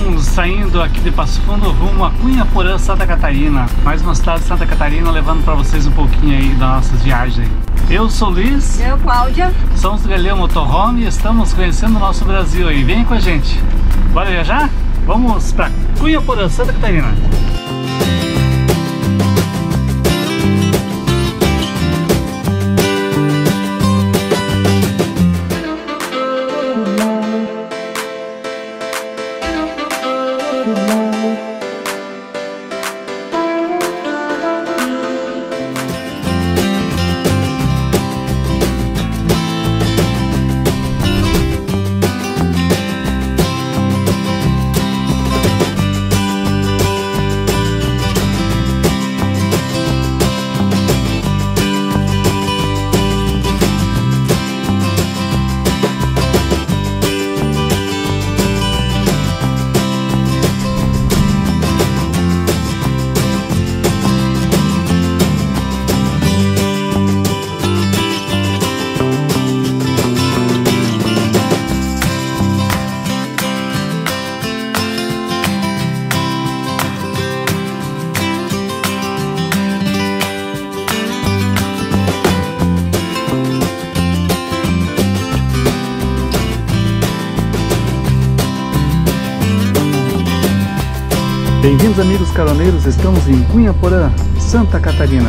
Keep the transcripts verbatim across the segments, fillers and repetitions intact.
estamos saindo aqui de Passo Fundo rumo a Cunhaporã, Santa Catarina. Mais uma cidade de Santa Catarina, levando para vocês um pouquinho aí das nossas viagens. Eu sou o Luiz. Eu, Cláudia. Somos do Galileu Motorhome e estamos conhecendo o nosso Brasil aí. Vem com a gente. Bora viajar? Vamos para Cunhaporã, Santa Catarina. Bem-vindos, amigos caroneiros, estamos em Cunhaporã, Santa Catarina.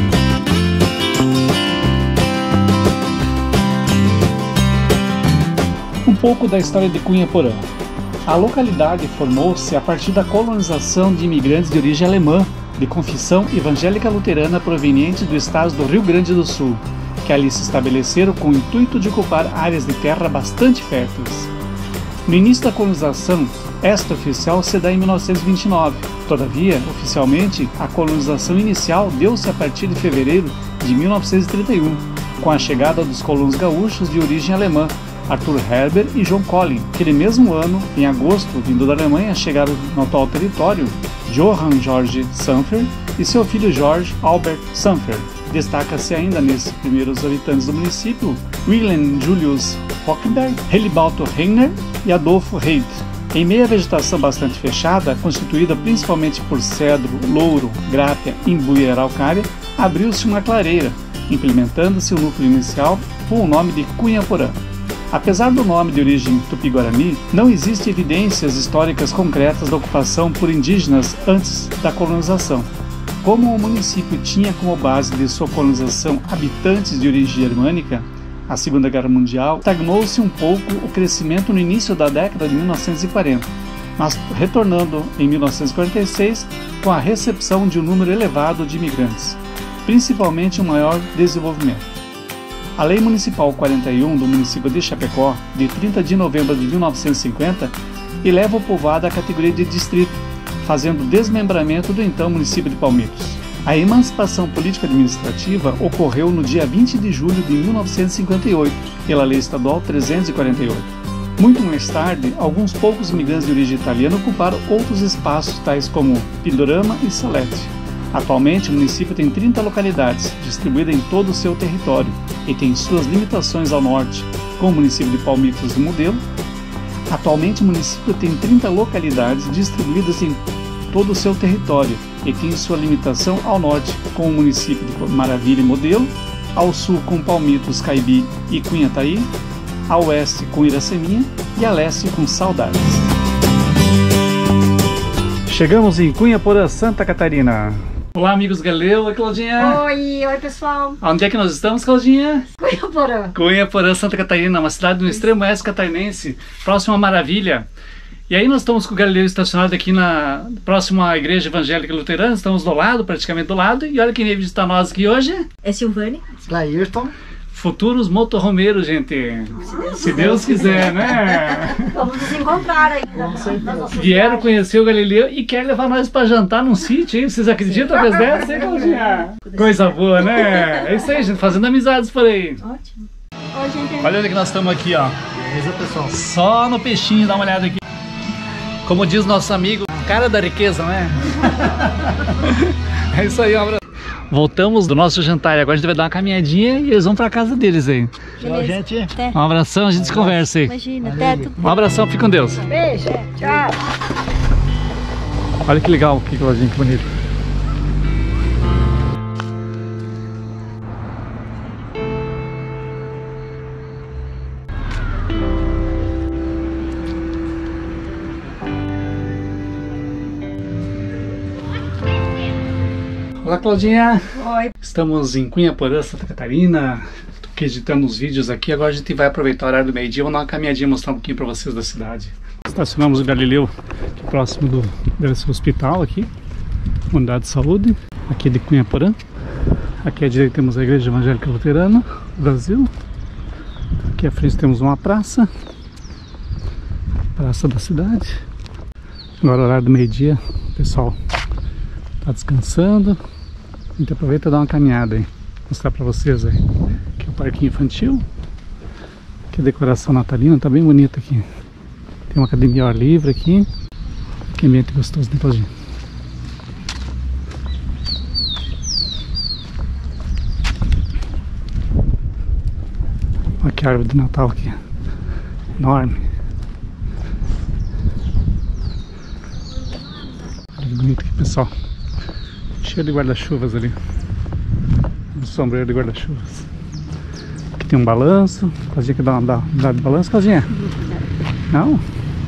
Um pouco da história de Cunhaporã. A localidade formou-se a partir da colonização de imigrantes de origem alemã, de confissão evangélica luterana provenientes do estado do Rio Grande do Sul, que ali se estabeleceram com o intuito de ocupar áreas de terra bastante férteis. No início da colonização, esta oficial se dá em mil novecentos e vinte e nove. Todavia, oficialmente, a colonização inicial deu-se a partir de fevereiro de mil novecentos e trinta e um, com a chegada dos colonos gaúchos de origem alemã, Arthur Heber e John Collin. Aquele mesmo ano, em agosto, vindo da Alemanha, chegaram no atual território Johann Georg Sanfer e seu filho Georg Albert Sanfer. Destaca-se ainda nesses primeiros habitantes do município Wilhelm Julius Hochberg, Helibaldo Regner e Adolfo Reid. Em meio à vegetação bastante fechada, constituída principalmente por cedro, louro, grápia, imbu e araucária, abriu-se uma clareira, implementando-se o núcleo inicial com o nome de Cunhaporã. Apesar do nome de origem tupi-guarani, não existem evidências históricas concretas da ocupação por indígenas antes da colonização. Como o município tinha como base de sua colonização habitantes de origem germânica, a Segunda Guerra Mundial, estagnou-se um pouco o crescimento no início da década de mil novecentos e quarenta, mas retornando em mil novecentos e quarenta e seis com a recepção de um número elevado de imigrantes, principalmente um maior desenvolvimento. A Lei Municipal quarenta e um do município de Chapecó, de trinta de novembro de mil novecentos e cinquenta, eleva o povoado à categoria de distrito, fazendo o desmembramento do então município de Palmitos. A emancipação política administrativa ocorreu no dia vinte de julho de mil novecentos e cinquenta e oito, pela Lei Estadual trezentos e quarenta e oito. Muito mais tarde, alguns poucos imigrantes de origem italiana ocuparam outros espaços, tais como Pindorama e Salete. Atualmente, o município tem trinta localidades, distribuídas em todo o seu território, e tem suas limitações ao norte, com o município de Palmitos do Modelo. Atualmente, o município tem trinta localidades distribuídas em todo o seu território e tem sua limitação ao norte com o município de Maravilha e Modelo, ao sul com Palmitos, Caibi e Cunhataí, ao oeste com Iraceminha e a leste com Saudades. Chegamos em Cunhaporã, Santa Catarina. Olá, amigos Galileu. Oi, Claudinha. Oi, oi, pessoal. Onde é que nós estamos, Claudinha? Cunhaporã. Cunhaporã, Santa Catarina, uma cidade no extremo oeste catarinense, próximo a Maravilha. E aí nós estamos com o Galileu estacionado aqui na próximo à Igreja Evangélica Luterana, estamos do lado, praticamente do lado, e olha quem veio visitar nós aqui hoje. É Silvane. Laírton. Futuros motorromeiros, gente. Se Deus, Se Deus quiser, né? Vamos nos encontrar ainda. Vieram conhecer o Galileu e quer levar nós para jantar num sítio, hein? Vocês acreditam uma vez dessa, hein, Claudinha? Coisa boa, né? É isso aí, gente, fazendo amizades por aí. Ótimo. Oi, gente. Olha onde que nós estamos aqui, ó. Beleza, pessoal? Só no peixinho, dá uma olhada aqui. Como diz nosso amigo, cara da riqueza, né? É isso aí, um abraço. voltamos do nosso jantar e agora a gente vai dar uma caminhadinha e eles vão pra casa deles aí. Tchau, gente. Até. Um abração, a gente se conversa aí. Imagina, até tudo. Um abração, fique com Deus. Beijo, tchau. Olha que legal, que lojinha, que bonito. Olá, Claudinha. Oi. Estamos em Cunha Porã, Santa Catarina. Estou aqui editando os vídeos aqui. Agora a gente vai aproveitar o horário do meio-dia. Vamos dar uma caminhadinha e mostrar um pouquinho para vocês da cidade. Estacionamos o Galileu aqui próximo do desse hospital aqui, unidade de saúde, aqui de Cunha Porã. Aqui à direita temos a Igreja Evangélica Luterana do Brasil. Aqui à frente temos uma praça, praça da cidade. Agora o horário do meio-dia, o pessoal está descansando. A gente aproveita e dá uma caminhada aí, mostrar para vocês aí. Aqui é o parquinho infantil. Aqui a decoração natalina, tá bem bonita aqui. Tem uma academia ao ar livre aqui. Que ambiente gostoso, né, Claudinha? Olha que árvore de Natal aqui, enorme. Olha que bonito aqui, pessoal. Cheio de guarda-chuvas ali. Um sombreiro de guarda-chuvas. Aqui tem um balanço. Claudinha quer dar uma andada de balanço, Claudinha? Não?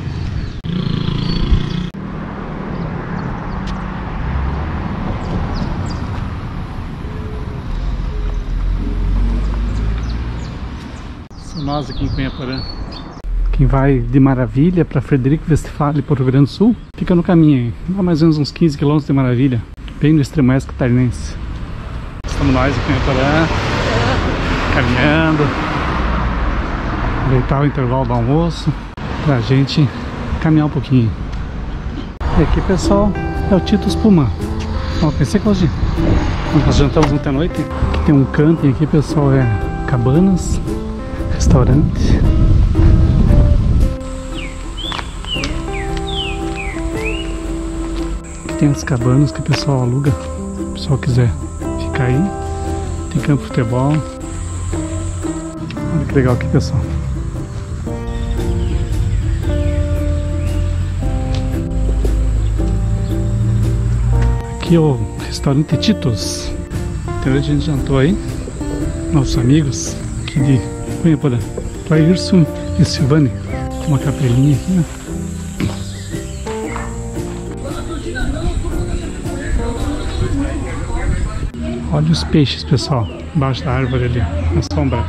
São nós aqui em Cunha Porã. Quem vai de Maravilha para Frederico Westphalen, para o Rio Grande do Sul, fica no caminho aí. Dá mais ou menos uns quinze quilômetros de Maravilha, bem no extremo oeste catarinense. Estamos nós em Cunha Porã, caminhando, aproveitar o intervalo do almoço pra gente caminhar um pouquinho. E aqui, pessoal, é o Titus Puma. Vamos conhecer, Claudinha? Nós jantamos ontem à noite. Aqui tem um camping aqui, pessoal, é cabanas, restaurante. Aqui tem as cabanas que o pessoal aluga, se o pessoal quiser ficar aí. Tem campo de futebol. Olha que legal aqui, pessoal. Aqui é o restaurante Titus. Então a gente jantou aí. Nossos amigos aqui de Cunha Porã, Clairson e Silvane. Tem uma capelinha aqui, né? Olha os peixes, pessoal, embaixo da árvore ali, na sombra.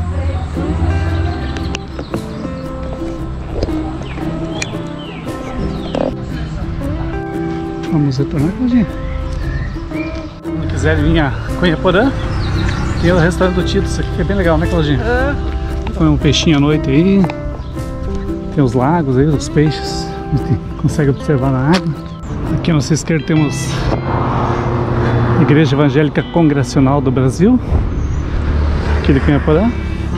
Vamos retornar, Claudinha. Se quiserem vir a Cunha Porã, tem o restaurante do Titus aqui, que é bem legal, né, Claudinha? É. Põe um peixinho à noite aí. Tem os lagos aí, os peixes. A gente consegue observar na água. Aqui à nossa esquerda temos Igreja Evangélica Congregacional do Brasil, aqui de Cunha Porã.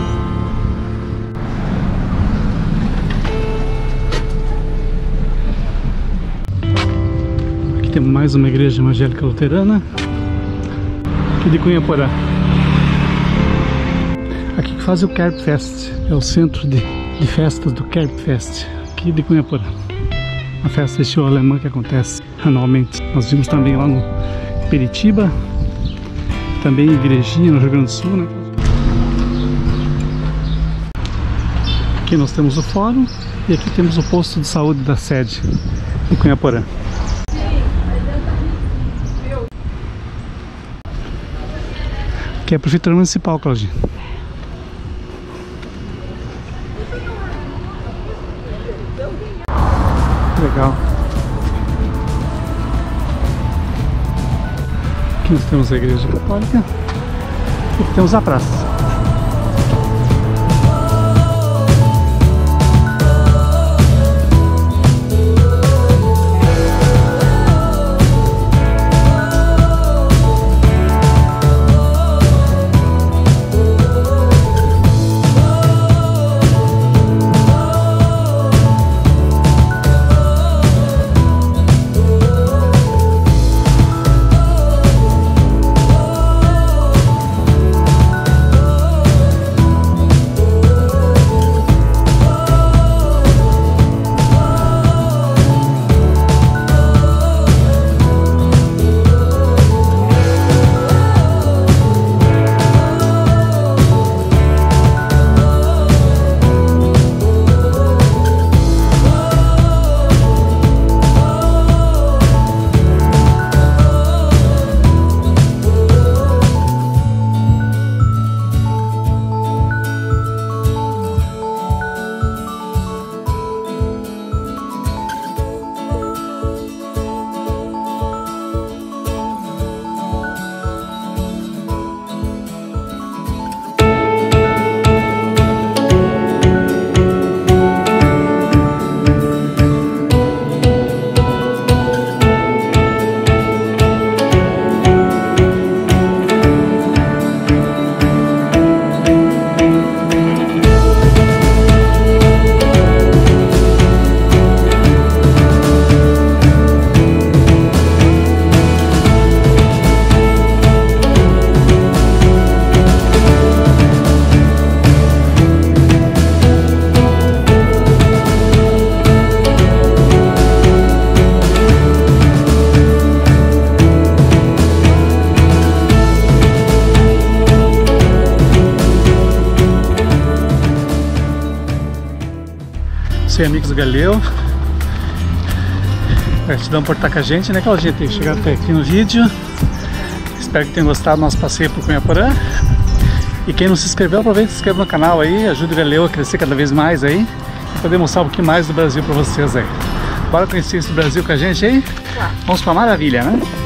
Aqui temos mais uma Igreja Evangélica Luterana, aqui de Cunha Porã. Aqui que faz o Carp Fest, é o centro de, de festas do Carp Fest, aqui de Cunha Porã. Uma festa estilo alemã que acontece anualmente. Nós vimos também lá no Peritiba, também Igrejinha no Rio Grande do Sul, né? Aqui nós temos o fórum e aqui temos o posto de saúde da sede em Cunha Porã. Aqui é a Prefeitura Municipal, Claudinha. Legal. Aqui nós temos a Igreja Católica e aqui temos a praça. Sem amigos do Galileu. Gratidão por estar com a gente, né, Claudinha? Ter chegado até aqui no vídeo. Espero que tenham gostado do nosso passeio por Cunhaporã. E quem não se inscreveu, aproveita e se inscreva no canal aí. Ajude o Galileu a crescer cada vez mais aí. E poder mostrar um pouquinho mais do Brasil para vocês aí. Bora conhecer esse Brasil com a gente aí? Vamos pra maravilha, né?